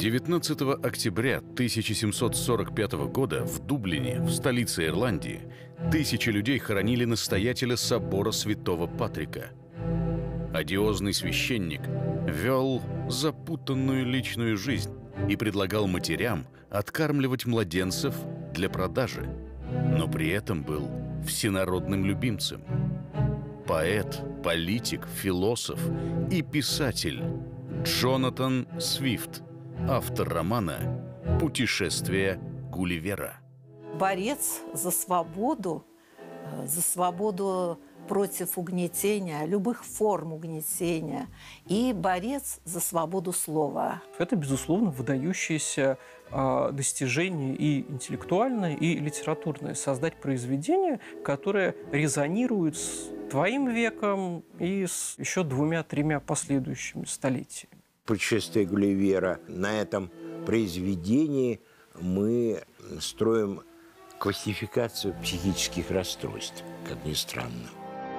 19 октября 1745 года в Дублине, в столице Ирландии, тысячи людей хоронили настоятеля собора Святого Патрика. Одиозный священник вел запутанную личную жизнь и предлагал матерям откармливать младенцев для продажи, но при этом был всенародным любимцем. Поэт, политик, философ и писатель Джонатан Свифт, автор романа «Путешествие Гулливера». Борец за свободу против угнетения, любых форм угнетения, и борец за свободу слова. Это, безусловно, выдающееся достижение и интеллектуальное, и литературное. Создать произведение, которое резонирует с твоим веком и с еще 2-3 последующими столетиями. «Путешествие Гулливера». На этом произведении мы строим классификацию психических расстройств, как ни странно.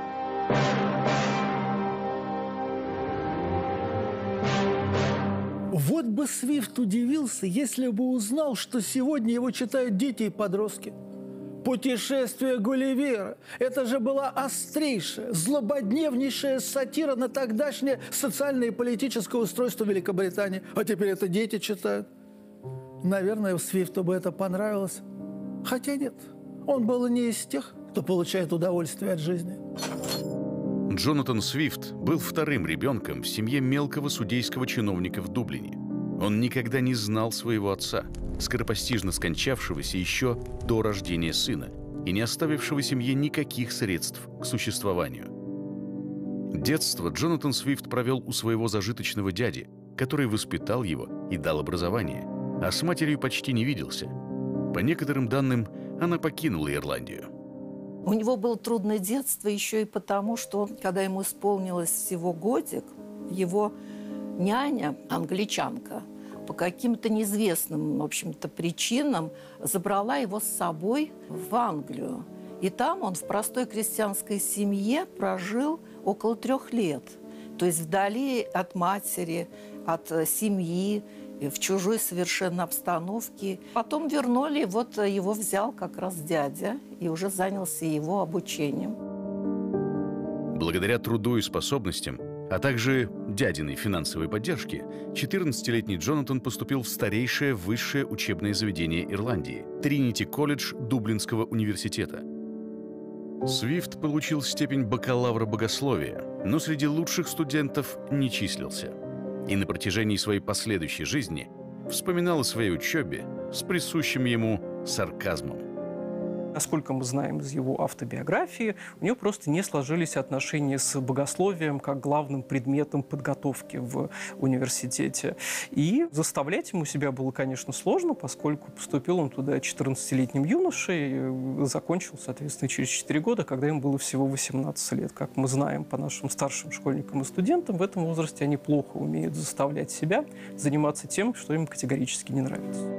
Вот бы Свифт удивился, если бы узнал, что сегодня его читают дети и подростки. «Путешествие Гулливера» – это же была острейшая, злободневнейшая сатира на тогдашнее социальное и политическое устройство Великобритании. А теперь это дети читают. Наверное, Свифту бы это понравилось. Хотя нет, он был не из тех, кто получает удовольствие от жизни. Джонатан Свифт был вторым ребенком в семье мелкого судейского чиновника в Дублине. Он никогда не знал своего отца, скоропостижно скончавшегося еще до рождения сына и не оставившего семье никаких средств к существованию. Детство Джонатан Свифт провел у своего зажиточного дяди, который воспитал его и дал образование, а с матерью почти не виделся. По некоторым данным, она покинула Ирландию. У него было трудное детство еще и потому, что, когда ему исполнилось всего годик, его няня, англичанка, по каким-то неизвестным, в общем-то, причинам забрала его с собой в Англию. И там он в простой крестьянской семье прожил около 3 лет. То есть вдали от матери, от семьи, в чужой совершенно обстановке. Потом вернули, вот его взял как раз дядя и уже занялся его обучением. Благодаря труду и способностям, а также дядиной финансовой поддержке, 14-летний Джонатан поступил в старейшее высшее учебное заведение Ирландии – Тринити-колледж Дублинского университета. Свифт получил степень бакалавра богословия, но среди лучших студентов не числился. И на протяжении своей последующей жизни вспоминал о своей учебе с присущим ему сарказмом. Насколько мы знаем из его автобиографии, у него просто не сложились отношения с богословием как главным предметом подготовки в университете. И заставлять ему себя было, конечно, сложно, поскольку поступил он туда 14-летним юношей и закончил, соответственно, через 4 года, когда ему было всего 18 лет. Как мы знаем по нашим старшим школьникам и студентам, в этом возрасте они плохо умеют заставлять себя заниматься тем, что им категорически не нравится.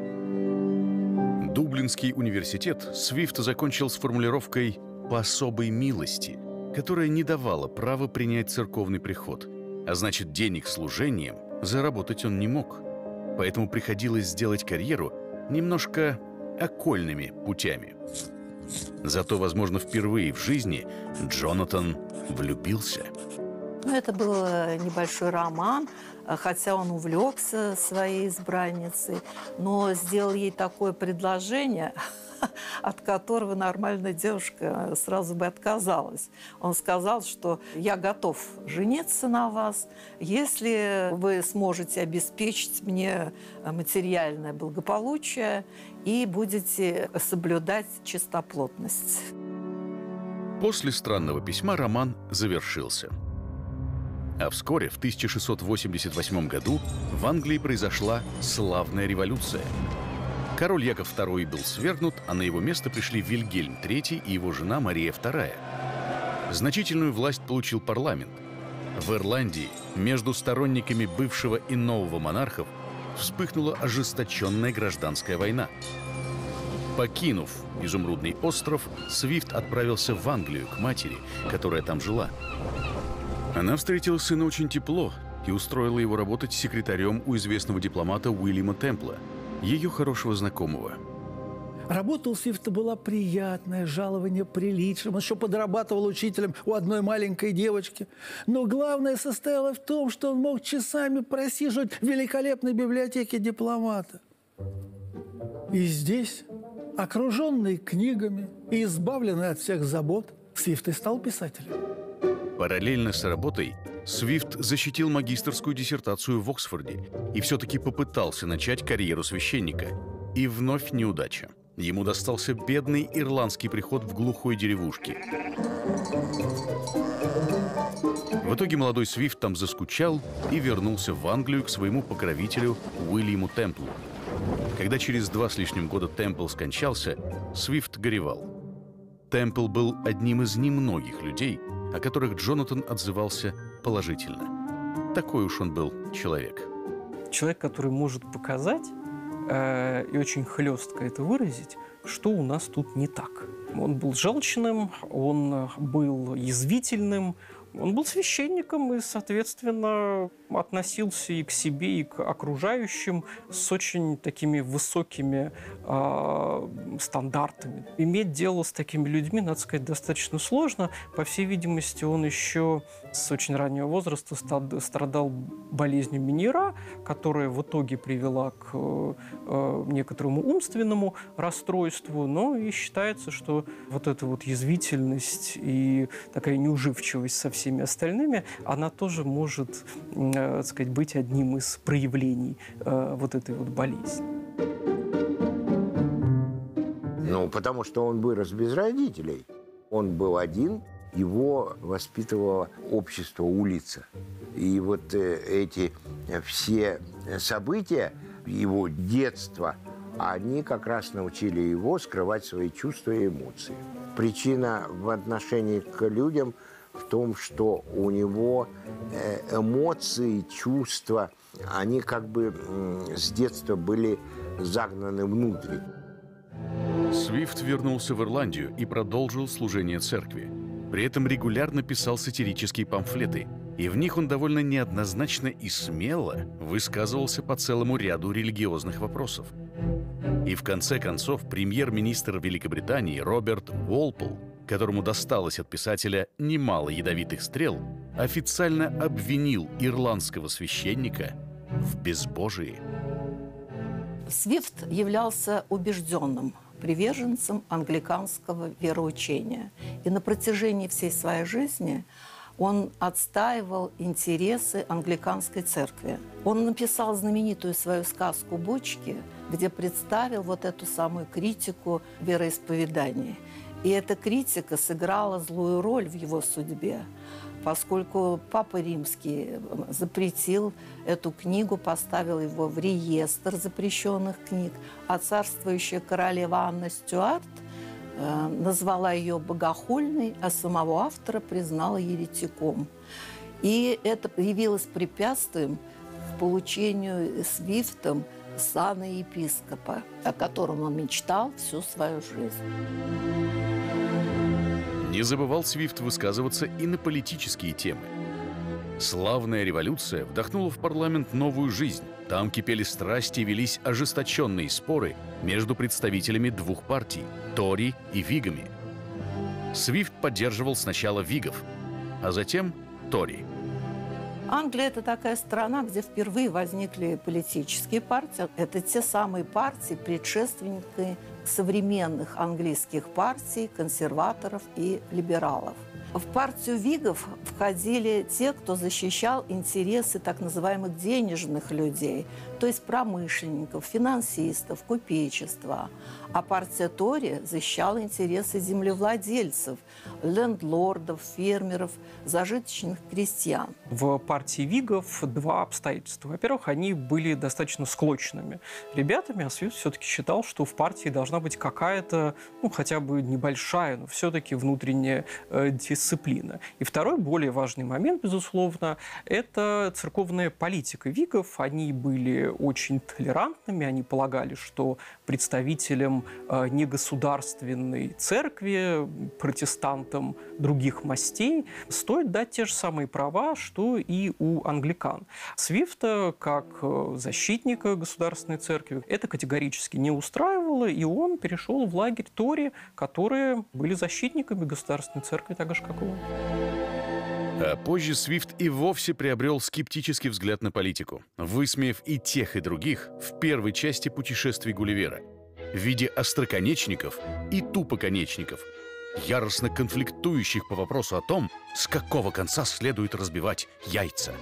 Дублинский университет Свифт закончил с формулировкой «по особой милости», которая не давала права принять церковный приход, а значит, денег служением заработать он не мог. Поэтому приходилось сделать карьеру немножко окольными путями. Зато, возможно, впервые в жизни Джонатан влюбился. Это был небольшой роман, хотя он увлекся своей избранницей, но сделал ей такое предложение, от которого нормальная девушка сразу бы отказалась. Он сказал, что я готов жениться на вас, если вы сможете обеспечить мне материальное благополучие и будете соблюдать чистоплотность. После странного письма роман завершился. А вскоре, в 1688 году, в Англии произошла славная революция. Король Яков II был свергнут, а на его место пришли Вильгельм III и его жена Мария II. Значительную власть получил парламент. В Ирландии между сторонниками бывшего и нового монархов вспыхнула ожесточенная гражданская война. Покинув Изумрудный остров, Свифт отправился в Англию к матери, которая там жила. Она встретила сына очень тепло и и устроила его работать секретарем у известного дипломата Уильяма Темпла, ее хорошего знакомого. Работа у Свифта была приятная, жалование приличным. Он еще подрабатывал учителем у одной маленькой девочки. Но главное состояло в том, что он мог часами просиживать в великолепной библиотеке дипломата. И здесь, окруженный книгами и избавленный от всех забот, Свифт и стал писателем. Параллельно с работой Свифт защитил магистерскую диссертацию в Оксфорде и все-таки попытался начать карьеру священника. И вновь неудача. Ему достался бедный ирландский приход в глухой деревушке. В итоге молодой Свифт там заскучал и вернулся в Англию к своему покровителю Уильяму Темплу. Когда через 2 с лишним года Темпл скончался, Свифт горевал. Темпл был одним из немногих людей, о которых Джонатан отзывался положительно. Такой уж он был человек. Человек, который может показать и очень хлестко это выразить, что у нас тут не так. Он был желчным, он был язвительным, он был священником и, соответственно, относился и к себе, и к окружающим с очень такими высокими стандартами. Иметь дело с такими людьми, надо сказать, достаточно сложно. По всей видимости, он еще с очень раннего возраста страдал болезнью Меньера, которая в итоге привела к некоторому умственному расстройству. Но и считается, что вот эта вот язвительность и такая неуживчивость со всеми остальными, она тоже может, так сказать, быть одним из проявлений вот этой вот болезни. Ну, потому что он вырос без родителей. Он был один, его воспитывало общество, улица. И вот эти все события его детства, они как раз научили его скрывать свои чувства и эмоции. Причина в отношении к людям в том, что у него эмоции, чувства, они как бы с детства были загнаны внутрь. Свифт вернулся в Ирландию и продолжил служение церкви. При этом регулярно писал сатирические памфлеты, и в них он довольно неоднозначно и смело высказывался по целому ряду религиозных вопросов. И в конце концов премьер-министр Великобритании Роберт Уолпол, которому досталось от писателя немало ядовитых стрел, официально обвинил ирландского священника в безбожии. Свифт являлся убежденным приверженцем англиканского вероучения. И на протяжении всей своей жизни он отстаивал интересы англиканской церкви. Он написал знаменитую свою сказку «Бочки», где представил вот эту самую критику вероисповеданий. И эта критика сыграла злую роль в его судьбе, поскольку Папа Римский запретил эту книгу, поставил его в реестр запрещенных книг, а царствующая королева Анна Стюарт назвала ее богохульной, а самого автора признала еретиком. И это явилось препятствием к получению Свифтом сана епископа, о котором он мечтал всю свою жизнь. Не забывал Свифт высказываться и на политические темы. Славная революция вдохнула в парламент новую жизнь. Там кипели страсти и велись ожесточенные споры между представителями двух партий – Тори и Вигами. Свифт поддерживал сначала Вигов, а затем Тори. Англия – это такая страна, где впервые возникли политические партии. Это те самые партии, предшественники современных английских партий, консерваторов и либералов. В партию Вигов входили те, кто защищал интересы так называемых денежных людей, то есть промышленников, финансистов, купечества. А партия Тори защищала интересы землевладельцев, лендлордов, фермеров, зажиточных крестьян. В партии Вигов два обстоятельства. Во-первых, они были достаточно склочными ребятами, а Свифт все-таки считал, что в партии должна быть какая-то, хотя бы небольшая, но все-таки внутренняя дисциплина. дисциплина. И второй, более важный момент, безусловно, это церковная политика вигов. Они были очень толерантными, они полагали, что представителям негосударственной церкви, протестантам других мастей, стоит дать те же самые права, что и у англикан. Свифта, как защитника государственной церкви, это категорически не устраивало, и он перешел в лагерь Тори, которые были защитниками государственной церкви, так же, как и он. А позже Свифт и вовсе приобрел скептический взгляд на политику, высмеяв и тех, и других в первой части «Путешествий Гулливера» в виде остроконечников и тупоконечников, яростно конфликтующих по вопросу о том, с какого конца следует разбивать яйца.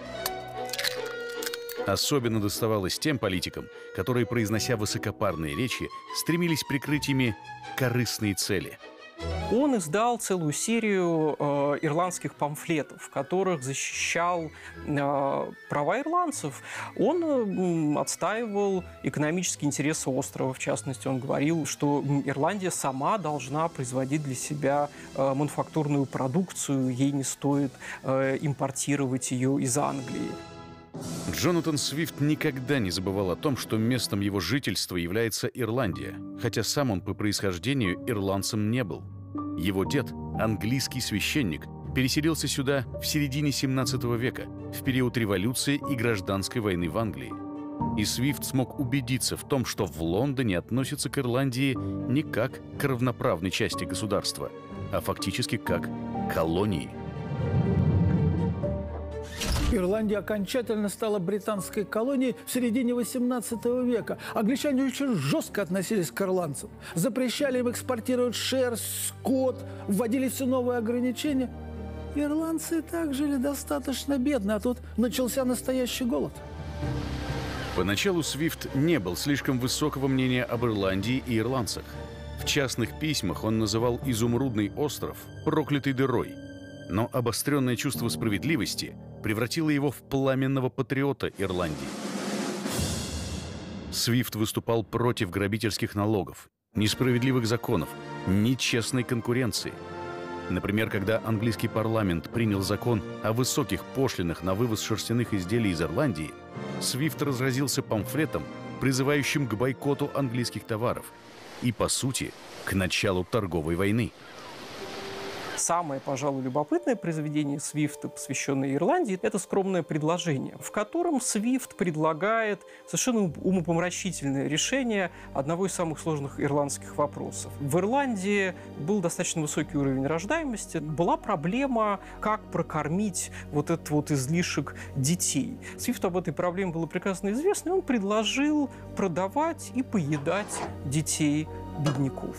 Особенно доставалось тем политикам, которые, произнося высокопарные речи, стремились прикрыть ими корыстные цели. Он издал целую серию ирландских памфлетов, в которых защищал права ирландцев. Он отстаивал экономические интересы острова. В частности, он говорил, что Ирландия сама должна производить для себя мануфактурную продукцию, ей не стоит импортировать ее из Англии. Джонатан Свифт никогда не забывал о том, что местом его жительства является Ирландия, хотя сам он по происхождению ирландцем не был. Его дед, английский священник, переселился сюда в середине 17 века, в период революции и гражданской войны в Англии. И Свифт смог убедиться в том, что в Лондоне относятся к Ирландии не как к равноправной части государства, а фактически как к колонии. Ирландия окончательно стала британской колонией в середине XVIII века. Англичане очень жестко относились к ирландцам. Запрещали им экспортировать шерсть, скот, вводили все новые ограничения. Ирландцы и так жили достаточно бедно, а тут начался настоящий голод. Поначалу Свифт не был слишком высокого мнения об Ирландии и ирландцах. В частных письмах он называл Изумрудный остров проклятой дырой. Но обостренное чувство справедливости превратило его в пламенного патриота Ирландии. Свифт выступал против грабительских налогов, несправедливых законов, нечестной конкуренции. Например, когда английский парламент принял закон о высоких пошлинах на вывоз шерстяных изделий из Ирландии, Свифт разразился памфлетом, призывающим к бойкоту английских товаров и, по сути, к началу торговой войны. Самое, пожалуй, любопытное произведение Свифта, посвященное Ирландии, это «Скромное предложение», в котором Свифт предлагает совершенно умопомрачительное решение одного из самых сложных ирландских вопросов. В Ирландии был достаточно высокий уровень рождаемости, была проблема, как прокормить вот этот вот излишек детей. Свифту об этой проблеме было прекрасно известно, и он предложил продавать и поедать детей бедняков.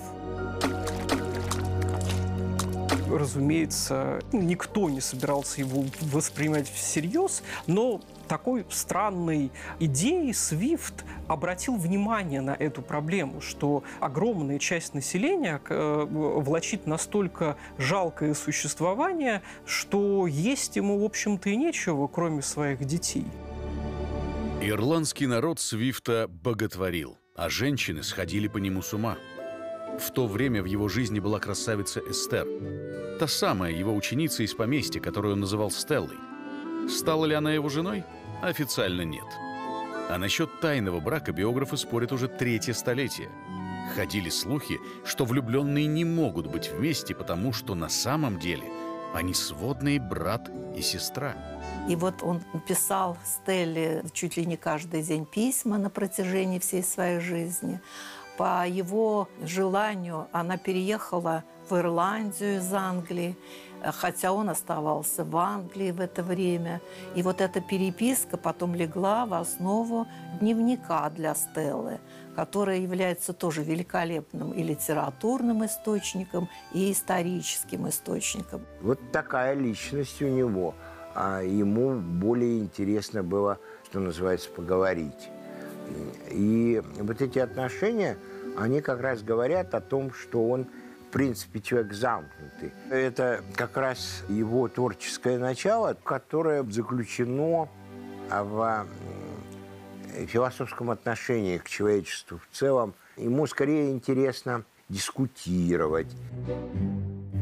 Разумеется, никто не собирался его воспринимать всерьез, но такой странной идеей Свифт обратил внимание на эту проблему, что огромная часть населения влачит настолько жалкое существование, что есть ему, в общем-то, и нечего, кроме своих детей. Ирландский народ Свифта боготворил, а женщины сходили по нему с ума. В то время в его жизни была красавица Эстер, та самая его ученица из поместья, которую он называл Стеллой. Стала ли она его женой? Официально нет. А насчет тайного брака биографы спорят уже 3-е столетие. Ходили слухи, что влюбленные не могут быть вместе, потому что на самом деле они сводные брат и сестра. И вот он писал Стелле чуть ли не каждый день письма на протяжении всей своей жизни. По его желанию она переехала в Ирландию из Англии, хотя он оставался в Англии в это время. И вот эта переписка потом легла в основу дневника для Стеллы, который является тоже великолепным и литературным источником, и историческим источником. Вот такая личность у него. А ему более интересно было, что называется, поговорить. И вот эти отношения, они как раз говорят о том, что он, в принципе, человек замкнутый. Это как раз его творческое начало, которое заключено в философском отношении к человечеству в целом. Ему скорее интересно дискутировать.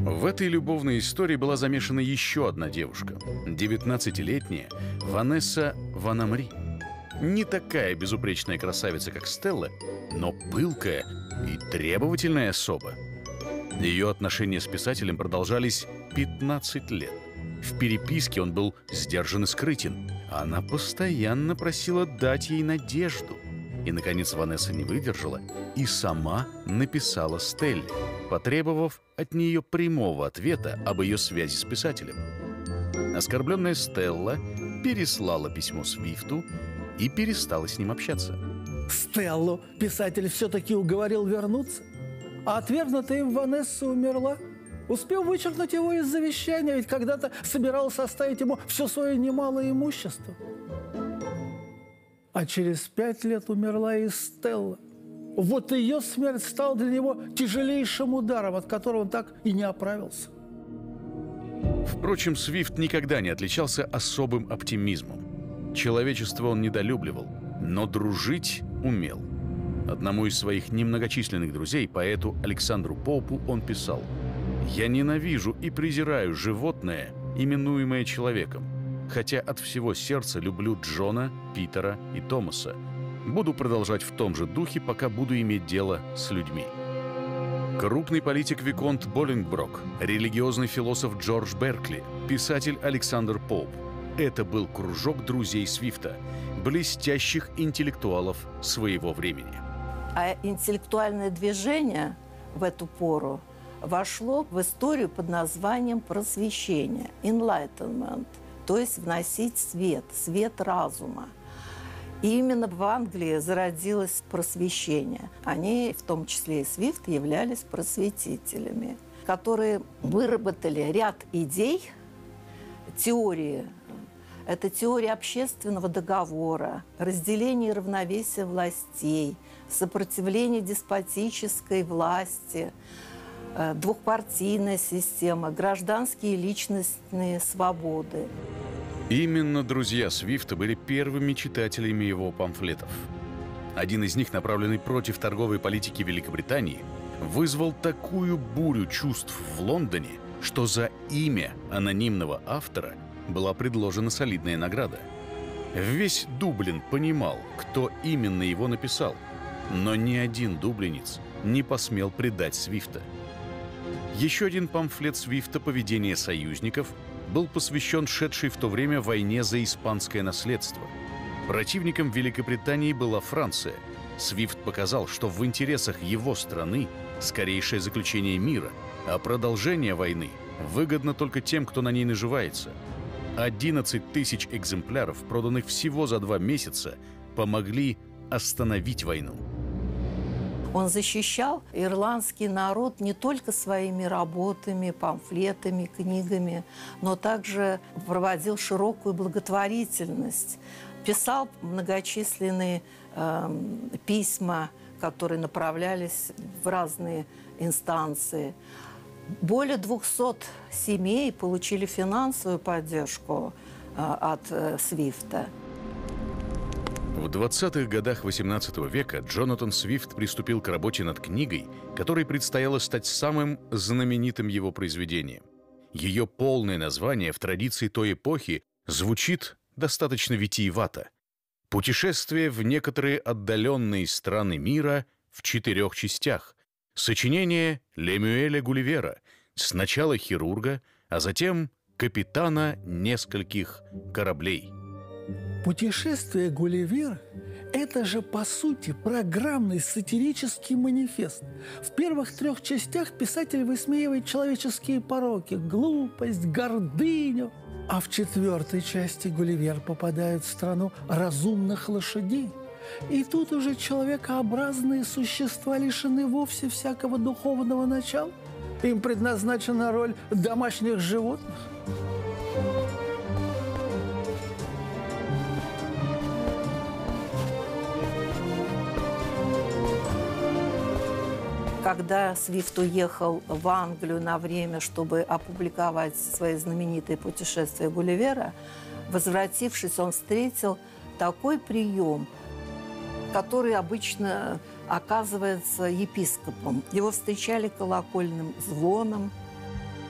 В этой любовной истории была замешана еще одна девушка, 19-летняя Ванесса Ван Амри. Не такая безупречная красавица, как Стелла, но пылкая и требовательная особа. Ее отношения с писателем продолжались 15 лет. В переписке он был сдержан и скрытен, а она постоянно просила дать ей надежду. И, наконец, Ванесса не выдержала и сама написала Стелле, потребовав от нее прямого ответа об ее связи с писателем. Оскорбленная Стелла переслала письмо Свифту и перестала с ним общаться. Стеллу писатель все-таки уговорил вернуться, а отвергнутая им Ванесса умерла. Успел вычеркнуть его из завещания, ведь когда-то собирался оставить ему все свое немалое имущество. А через 5 лет умерла и Стелла. Вот ее смерть стала для него тяжелейшим ударом, от которого он так и не оправился. Впрочем, Свифт никогда не отличался особым оптимизмом. Человечество он недолюбливал, но дружить умел. Одному из своих немногочисленных друзей, поэту Александру Поупу, он писал: «Я ненавижу и презираю животное, именуемое человеком, хотя от всего сердца люблю Джона, Питера и Томаса. Буду продолжать в том же духе, пока буду иметь дело с людьми». Крупный политик Виконт Болингброк, религиозный философ Джордж Беркли, писатель Александр Поуп – это был кружок друзей Свифта, блестящих интеллектуалов своего времени. А интеллектуальное движение в эту пору вошло в историю под названием просвещение, enlightenment, то есть вносить свет, свет разума. И именно в Англии зародилось просвещение. Они, в том числе и Свифт, являлись просветителями, которые выработали ряд идей, теории. Это теория общественного договора, разделение и равновесие властей, сопротивление деспотической власти, двухпартийная система, гражданские и личностные свободы. Именно друзья Свифта были первыми читателями его памфлетов. Один из них, направленный против торговой политики Великобритании, вызвал такую бурю чувств в Лондоне, что за имя анонимного автора была предложена солидная награда. Весь Дублин понимал, кто именно его написал, но ни один дублинец не посмел предать Свифта. Еще один памфлет Свифта «Поведение союзников» был посвящен шедшей в то время войне за испанское наследство. Противником Великобритании была Франция. Свифт показал, что в интересах его страны скорейшее заключение мира, а продолжение войны выгодно только тем, кто на ней наживается. 11 тысяч экземпляров, проданных всего за 2 месяца, помогли остановить войну. Он защищал ирландский народ не только своими работами, памфлетами, книгами, но также проводил широкую благотворительность. Писал многочисленные письма, которые направлялись в разные инстанции. Более 200 семей получили финансовую поддержку от Свифта. В 20-х годах XVIII века Джонатан Свифт приступил к работе над книгой, которой предстояло стать самым знаменитым его произведением. Ее полное название в традиции той эпохи звучит достаточно витиевато. «Путешествие в некоторые отдаленные страны мира в 4 частях». Сочинение Лемюэля Гулливера, сначала хирурга, а затем капитана нескольких кораблей. «Путешествие Гулливера» – это же, по сути, программный сатирический манифест. В первых 3 частях писатель высмеивает человеческие пороки – глупость, гордыню. А в 4-й части Гулливер попадает в страну разумных лошадей. И тут уже человекообразные существа лишены вовсе всякого духовного начала. Им предназначена роль домашних животных. Когда Свифт уехал в Англию на время, чтобы опубликовать свои знаменитые путешествия Гулливера, возвратившись, он встретил такой прием, который обычно оказывается епископом. Его встречали колокольным звоном,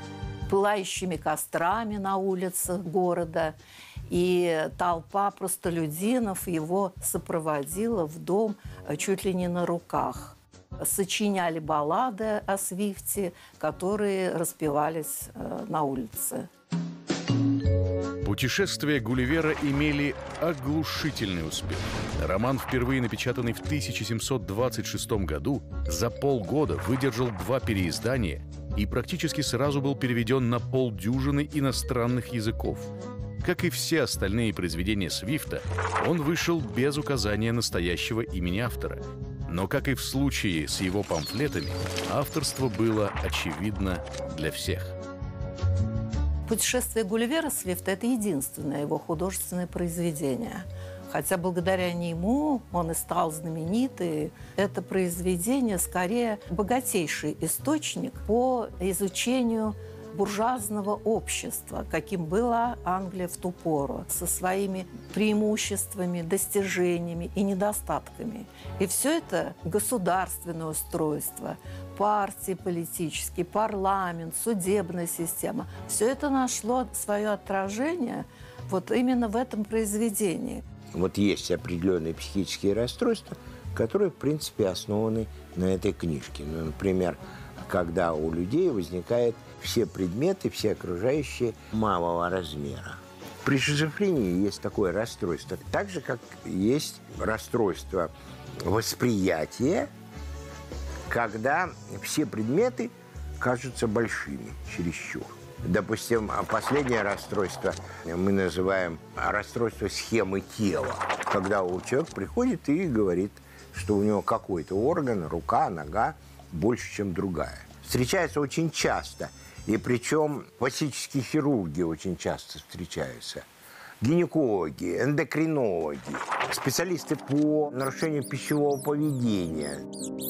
пылающими кострами на улицах города. И толпа простолюдинов его сопроводила в дом чуть ли не на руках. Сочиняли баллады о Свифте, которые распевались на улице. Путешествия Гулливера имели оглушительный успех. Роман, впервые напечатанный в 1726 году, за полгода выдержал 2 переиздания и практически сразу был переведен на полдюжины иностранных языков. Как и все остальные произведения Свифта, он вышел без указания настоящего имени автора. Но, как и в случае с его памфлетами, авторство было очевидно для всех. «Путешествие Гулливера» Свифта – это единственное его художественное произведение. Хотя благодаря нему он и стал знаменитый. Это произведение скорее богатейший источник по изучению буржуазного общества, каким была Англия в ту пору, со своими преимуществами, достижениями и недостатками. И все это государственное устройство, партии политические, парламент, судебная система, все это нашло свое отражение вот именно в этом произведении. Вот есть определенные психические расстройства, которые, в принципе, основаны на этой книжке. Ну, например, когда у людей возникают все предметы, все окружающие малого размера. При шизофрении есть такое расстройство. Так же, как есть расстройство восприятия, когда все предметы кажутся большими, чересчур. Допустим, последнее расстройство мы называем расстройство схемы тела. Когда человек приходит и говорит, что у него какой-то орган, рука, нога больше, чем другая. Встречается очень часто. И причем пластические хирурги очень часто встречаются. Гинекологи, эндокринологи, специалисты по нарушению пищевого поведения.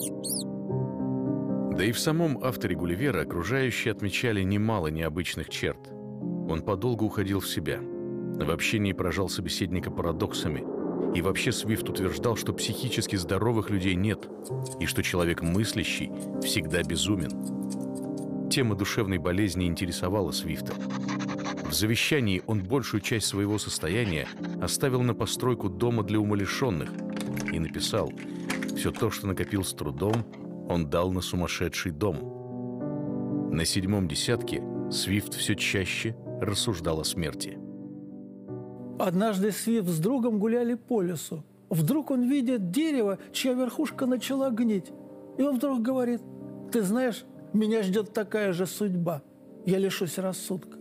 Да и в самом авторе Гулливера окружающие отмечали немало необычных черт. Он подолгу уходил в себя. В общении поражал собеседника парадоксами. И вообще Свифт утверждал, что психически здоровых людей нет, и что человек мыслящий всегда безумен. Тема душевной болезни интересовала Свифта. В завещании он большую часть своего состояния оставил на постройку дома для умалишенных и написал: «Все то, что накопил с трудом, он дал на сумасшедший дом». На 7-м десятке Свифт все чаще рассуждал о смерти. Однажды Свифт с другом гуляли по лесу. Вдруг он видит дерево, чья верхушка начала гнить. И он вдруг говорит: «Ты знаешь, меня ждет такая же судьба. Я лишусь рассудка».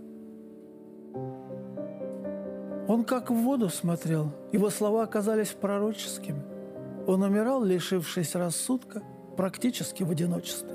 Он как в воду смотрел. Его слова оказались пророческими. Он умирал, лишившись рассудка, практически в одиночестве.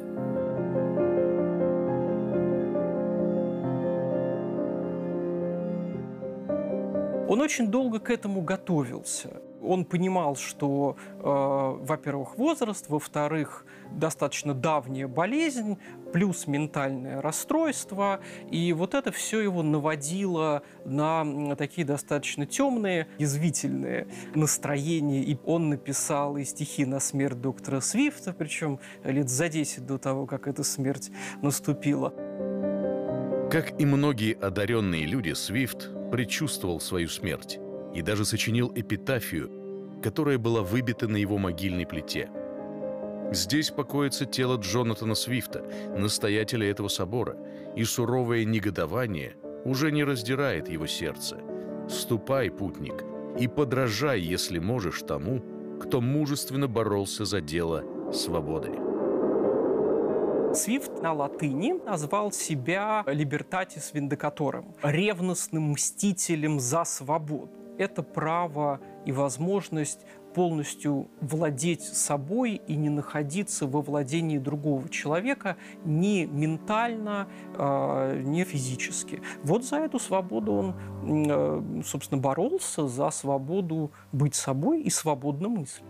Он очень долго к этому готовился. Он понимал, что, во-первых, возраст, во-вторых, достаточно давняя болезнь, плюс ментальное расстройство. И вот это все его наводило на такие достаточно темные, язвительные настроения. И он написал и стихи на смерть доктора Свифта, причем лет за 10 до того, как эта смерть наступила. Как и многие одаренные люди, Свифт предчувствовал свою смерть и даже сочинил эпитафию, которая была выбита на его могильной плите. Здесь покоится тело Джонатана Свифта, настоятеля этого собора, и суровое негодование уже не раздирает его сердце. Ступай, путник, и подражай, если можешь, тому, кто мужественно боролся за дело свободы. Свифт на латыни назвал себя «libertatis vindicatorem» – ревностным мстителем за свободу. Это право и возможность полностью владеть собой и не находиться во владении другого человека ни ментально, ни физически. Вот за эту свободу он, собственно, боролся, за свободу быть собой и свободно мыслить.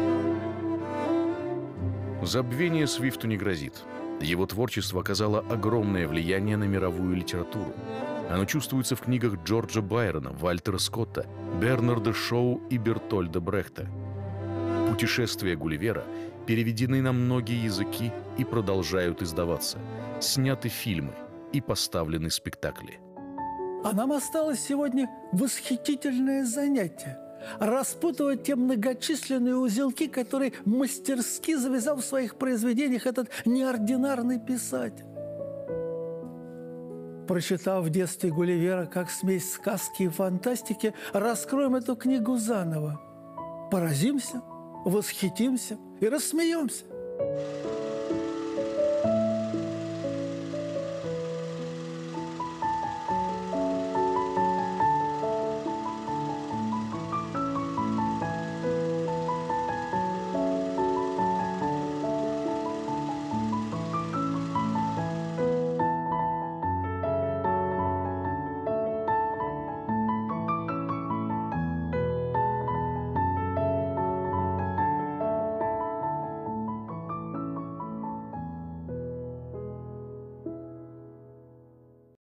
Забвение Свифту не грозит. Его творчество оказало огромное влияние на мировую литературу. Оно чувствуется в книгах Джорджа Байрона, Вальтера Скотта, Бернарда Шоу и Бертольда Брехта. «Путешествия Гулливера» переведены на многие языки и продолжают издаваться. Сняты фильмы. и поставлены спектакли. А нам осталось сегодня восхитительное занятие – распутывать те многочисленные узелки, которые мастерски завязал в своих произведениях этот неординарный писатель. Прочитав в детстве Гулливера как смесь сказки и фантастики, раскроем эту книгу заново. Поразимся, восхитимся и рассмеемся.